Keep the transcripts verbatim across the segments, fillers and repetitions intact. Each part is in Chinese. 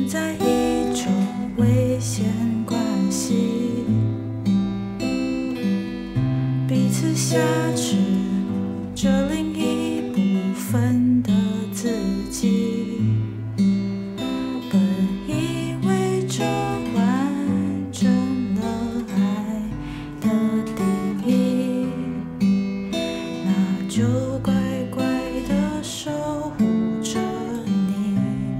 存在一种危险关系，彼此挟持着另一部分的自己，本以为这完整了爱的定义，那就乖乖地守护着你。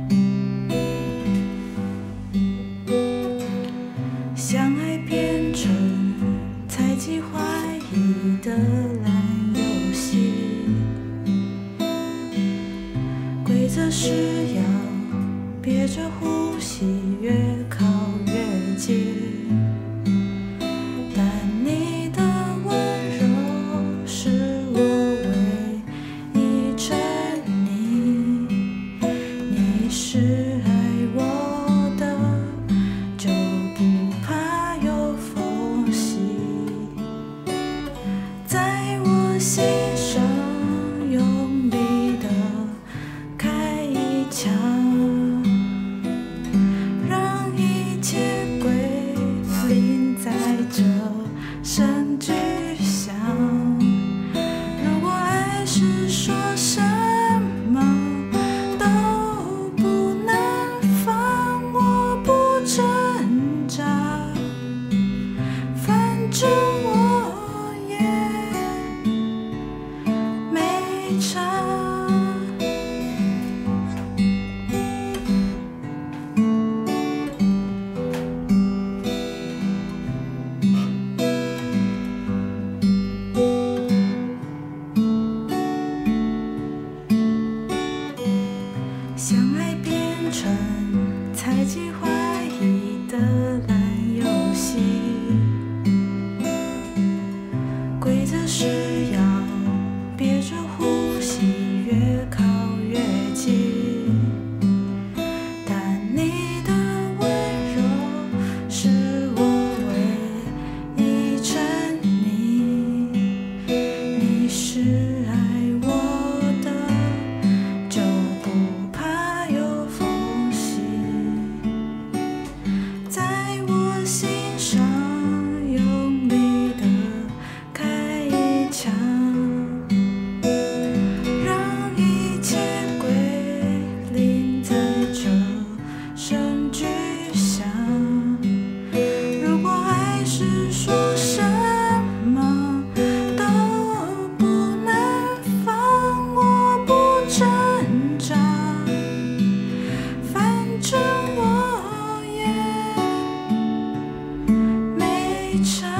相爱变成猜忌怀疑的烂游戏，规则是要憋着呼吸，越靠越近。但你的温柔是我唯一沉溺，你是爱我的，就不怕有缝隙。在我心上用力地开一枪，让一切归零在这声巨响。如果爱是说什么都不能放，我不挣扎，反正我也没差。相爱变成猜忌怀疑的烂游戏，规则是要憋着呼吸，越靠越近。但你的温柔是我唯一沉溺，你是爱我的，就不怕有缝隙。在我心上用力地开一枪，让一切归零在这声巨响。如果爱是说什么都不能放，我不挣扎，反正我也没差。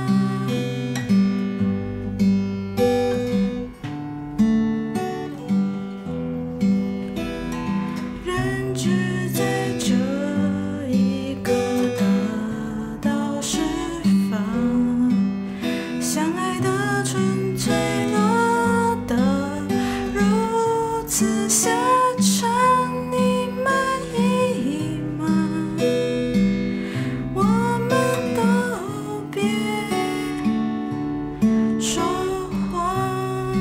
人只在这一刻得到释放，相爱的纯粹落得如此下场，你满意吗？我们都别说谎。